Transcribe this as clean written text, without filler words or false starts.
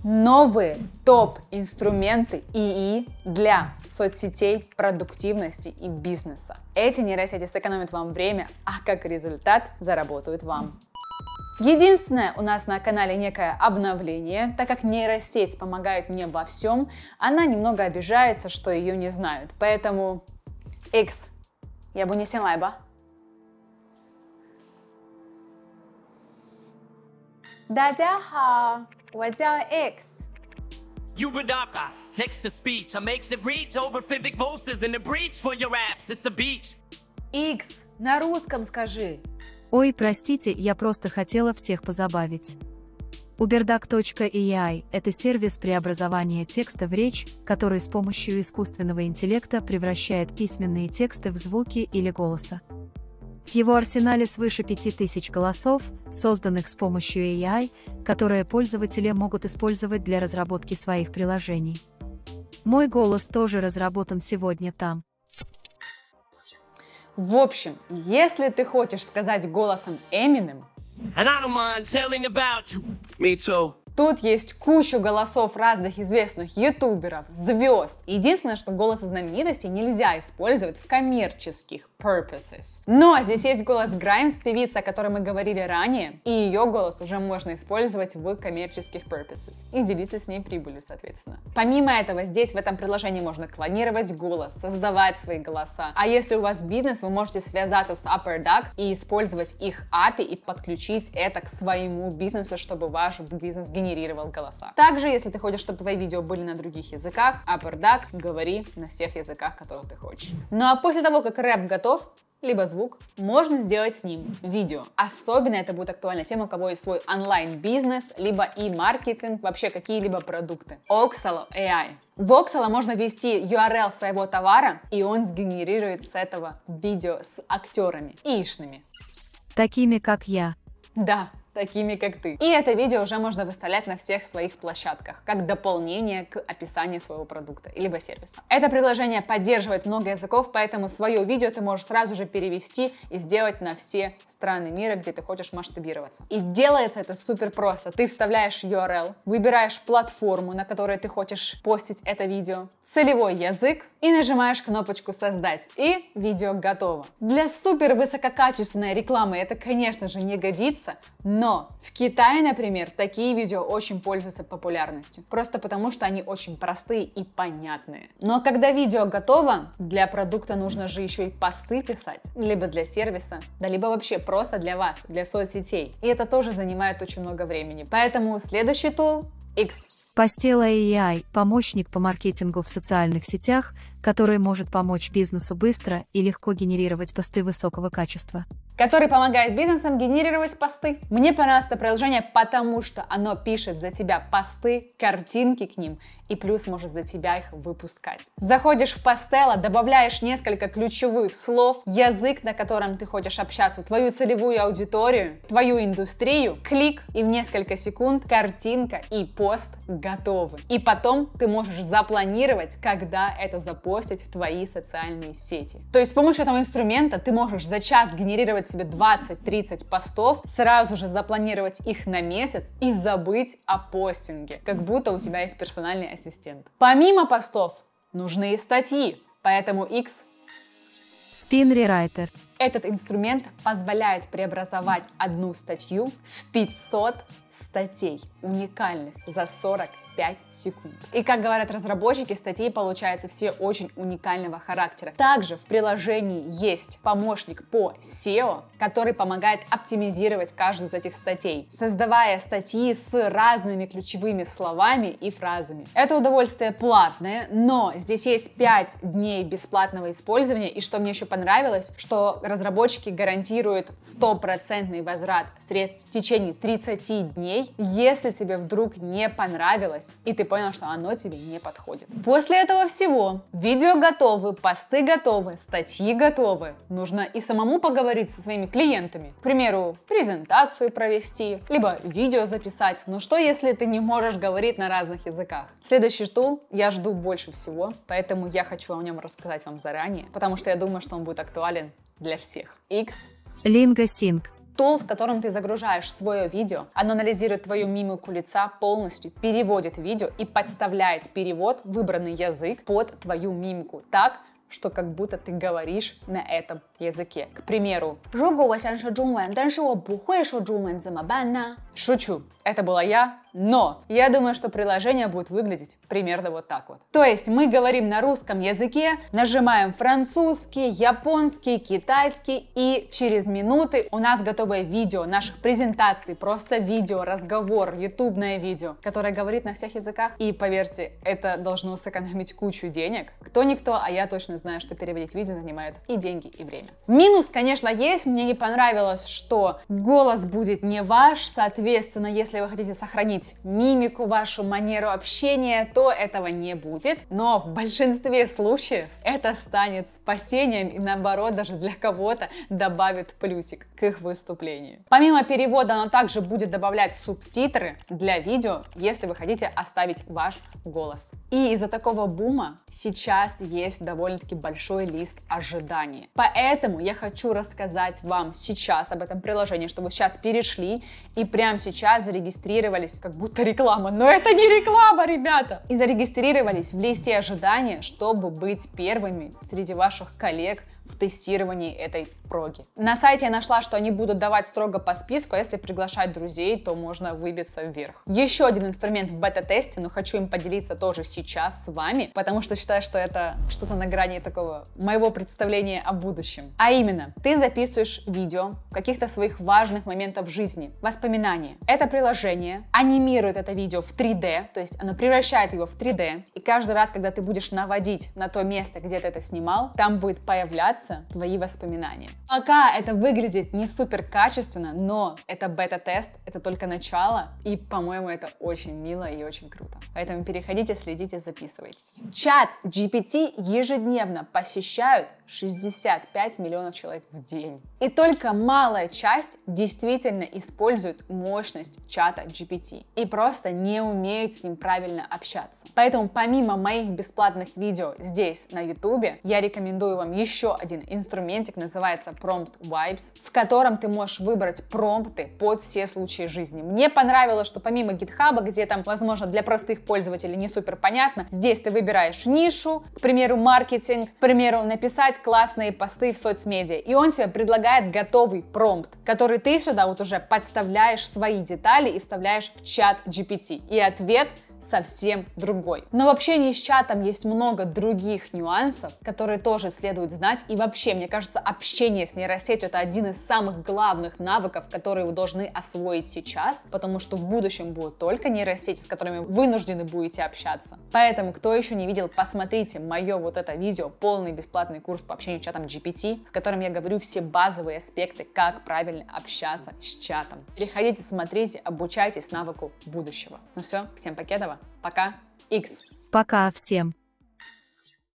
Новые топ-инструменты ИИ для соцсетей, продуктивности и бизнеса. Эти нейросети сэкономят вам время, а как результат заработают вам. Единственное, у нас на канале некое обновление, так как нейросеть помогает мне во всем, она немного обижается, что ее не знают. Поэтому, X, я бы не силайба. Дадяха, вадя X. Ubadaka, text to speech, I makes it reach over physic voices in the breach for your apps, it's a beach. X, на русском скажи. Ой, простите, я просто хотела всех позабавить. Uberduck.ai – это сервис преобразования текста в речь, который с помощью искусственного интеллекта превращает письменные тексты в звуки или голоса. В его арсенале свыше 5000 голосов, созданных с помощью AI, которые пользователи могут использовать для разработки своих приложений. Мой голос тоже разработан сегодня там. В общем, если ты хочешь сказать голосом Eminem, And I don't mind telling about you. Me too. тут есть кучу голосов разных известных ютуберов, звезд. Единственное, что голосы знаменитостей нельзя использовать в коммерческих purposes. Но здесь есть голос Граймс, певица, о которой мы говорили ранее, и ее голос уже можно использовать в коммерческих purposes и делиться с ней прибылью, соответственно. Помимо этого, здесь в этом приложении можно клонировать голос, создавать свои голоса. А если у вас бизнес, вы можете связаться с Upperduck и использовать их API и подключить это к своему бизнесу, чтобы ваш бизнес генерировал голоса. Также, если ты хочешь, чтобы твои видео были на других языках, Upperduck, говори на всех языках, которых ты хочешь. Ну а после того, как рэп готов, либо звук, можно сделать с ним видео. Особенно это будет актуально тем, у кого есть свой онлайн-бизнес, либо и-маркетинг, вообще какие-либо продукты. Oxalo AI. В Oxalo можно ввести URL своего товара, и он сгенерирует с этого видео с актерами ИИшными. Такими, как я. Да, такими как ты. И это видео уже можно выставлять на всех своих площадках, как дополнение к описанию своего продукта либо сервиса. Это приложение поддерживает много языков, поэтому свое видео ты можешь сразу же перевести и сделать на все страны мира, где ты хочешь масштабироваться. И делается это супер просто. Ты вставляешь URL, выбираешь платформу, на которой ты хочешь постить это видео, целевой язык и нажимаешь кнопочку «Создать». И видео готово. Для супер высококачественной рекламы это, конечно же, не годится, но в Китае, например, такие видео очень пользуются популярностью, просто потому что они очень простые и понятные. Но когда видео готово, для продукта нужно же еще и посты писать, либо для сервиса, да либо вообще просто для вас, для соцсетей. И это тоже занимает очень много времени. Поэтому следующий тул — X. Postela AI – помощник по маркетингу в социальных сетях, который может помочь бизнесу быстро и легко генерировать посты высокого качества. Который помогает бизнесам генерировать посты. Мне понравилось это приложение, потому что оно пишет за тебя посты, картинки к ним и плюс может за тебя их выпускать. Заходишь в Postela, добавляешь несколько ключевых слов, язык, на котором ты хочешь общаться, твою целевую аудиторию, твою индустрию, клик, и в несколько секунд картинка и пост готовы. И потом ты можешь запланировать, когда это запостить в твои социальные сети. То есть с помощью этого инструмента ты можешь за час генерировать себе 20-30 постов, сразу же запланировать их на месяц и забыть о постинге, как будто у тебя есть персональный ассистент. Помимо постов нужны и статьи, поэтому X. Spin Rewriter. Этот инструмент позволяет преобразовать одну статью в 500 статей, уникальных за 45 секунд. И как говорят разработчики, статьи получаются все очень уникального характера. Также в приложении есть помощник по SEO, который помогает оптимизировать каждую из этих статей, создавая статьи с разными ключевыми словами и фразами. Это удовольствие платное, но здесь есть 5 дней бесплатного использования, и что мне еще понравилось, что разработчики гарантируют 100% возврат средств в течение 30 дней, если тебе вдруг не понравилось и ты понял, что оно тебе не подходит. После этого всего видео готовы, посты готовы, статьи готовы. Нужно и самому поговорить со своими клиентами. К примеру, презентацию провести, либо видео записать. Но что, если ты не можешь говорить на разных языках? Следующий тул я жду больше всего, поэтому я хочу о нем рассказать вам заранее, потому что я думаю, что он будет актуален для всех. X. LingoSync. Тул, в котором ты загружаешь свое видео, оно анализирует твою мимику лица полностью, переводит видео и подставляет перевод, выбранный язык, под твою мимику так, что как будто ты говоришь на этом языке. К примеру, 如果我想说中文，但是我不会说中文怎么办呢？ шучу, это была я, но я думаю, что приложение будет выглядеть примерно вот так вот. То есть мы говорим на русском языке, нажимаем французский, японский, китайский, и через минуты у нас готовое видео наших презентаций, просто видео, разговор, ютубное видео, которое говорит на всех языках. И поверьте, это должно сэкономить кучу денег. Кто-никто, а я точно знаю, что переводить видео занимает и деньги, и время. Минус, конечно, есть. Мне не понравилось, что голос будет не ваш, соответственно, если вы хотите сохранить мимику, вашу манеру общения, то этого не будет. Но в большинстве случаев это станет спасением и наоборот даже для кого-то добавит плюсик к их выступлению. Помимо перевода, оно также будет добавлять субтитры для видео, если вы хотите оставить ваш голос. И из-за такого бума сейчас есть довольно-таки большой лист ожидания. Поэтому я хочу рассказать вам сейчас об этом приложении, чтобы вы сейчас перешли и прямо сейчас зарегистрировались, как будто реклама, но это не реклама, ребята! И зарегистрировались в листе ожидания, чтобы быть первыми среди ваших коллег в тестировании этой проги. На сайте я нашла, что они будут давать строго по списку, а если приглашать друзей, то можно выбиться вверх. Еще один инструмент в бета-тесте, но хочу им поделиться тоже сейчас с вами, потому что считаю, что это что-то на грани такого моего представления о будущем. А именно, ты записываешь видео каких-то своих важных моментов в жизни, воспоминания. Это приложение анимирует это видео в 3D, то есть оно превращает его в 3D, и каждый раз, когда ты будешь наводить на то место, где ты это снимал, там будет появляться твои воспоминания. Пока это выглядит не супер качественно, но это бета-тест, это только начало, и, по-моему, это очень мило и очень круто. Поэтому переходите, следите, записывайтесь. Чат GPT ежедневно посещают 65 миллионов человек в день. И только малая часть действительно использует мощность чата GPT и просто не умеют с ним правильно общаться. Поэтому помимо моих бесплатных видео здесь на YouTube, я рекомендую вам еще один инструментик, называется Prompt Vibes, в котором ты можешь выбрать промпты под все случаи жизни. Мне понравилось, что помимо GitHub, где там, возможно, для простых пользователей не супер понятно, здесь ты выбираешь нишу, к примеру, маркетинг, к примеру, написать классные посты в соцмедиа, и он тебе предлагает готовый промпт, который ты сюда вот уже подставляешь свои детали и вставляешь в чат GPT. И ответ совсем другой. Но в общении с чатом есть много других нюансов, которые тоже следует знать. И вообще, мне кажется, общение с нейросетью — это один из самых главных навыков, которые вы должны освоить сейчас, потому что в будущем будут только нейросети, с которыми вы вынуждены будете общаться. Поэтому, кто еще не видел, посмотрите мое вот это видео, полный бесплатный курс по общению с чатом GPT, в котором я говорю все базовые аспекты, как правильно общаться с чатом. Переходите, смотрите, обучайтесь навыку будущего. Ну все, всем покедова. Пока. X. Пока всем.